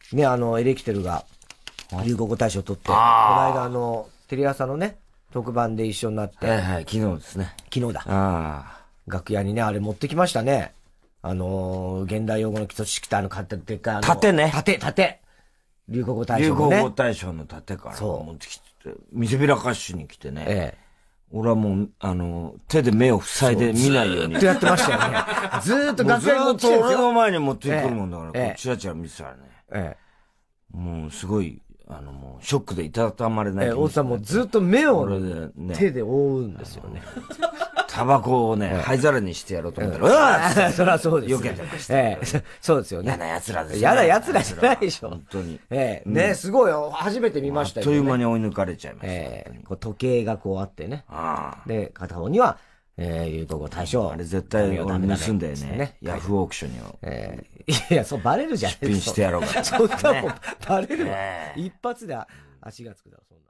ね、エレキテルが、流行語大賞取って、この間テレ朝のね、特番で一緒になって。 はいはい、昨日ですね。 昨日だ。楽屋にね、あれ持ってきましたね。現代用語の基礎知識ってでっかい盾ね。 盾。流行語大賞のね。流行語大賞の盾から持ってきて、見せびらかしに来てね。俺はもう、手で目を塞いで見ないように。 ずっとやってましたよね。ずーっと楽屋に持ってきてるんですよ。 ずっと俺の前に持ってくるもんだから、チラチラ見てたらね。もうすごい、もうショックでいたたまれない。 大津さんもずっと目を手で覆うんですよね。 タバコをね、灰皿にしてやろうと思ったら、 そりゃそうです。 避けてました。 そうですよね。 嫌な奴らですね。 嫌な奴らじゃないでしょ。 本当に。 ね、すごいよ。初めて見ましたよ。 あっという間に追い抜かれちゃいました。 時計がこうあってね。で、片方には、流行語大賞。 あれ絶対俺盗んだよね。ヤフーオークションに。 いや、そうバレるじゃん。 出品してやろうか。 そんなもんバレるわ。一発で足がつくだろ、そんな。